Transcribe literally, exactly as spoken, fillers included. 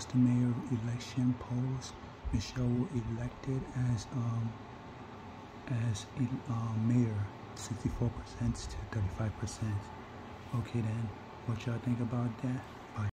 Boston mayor election polls, Michelle was elected as um, as uh, mayor, sixty-four percent to thirty-five percent. Okay then, what y'all think about that?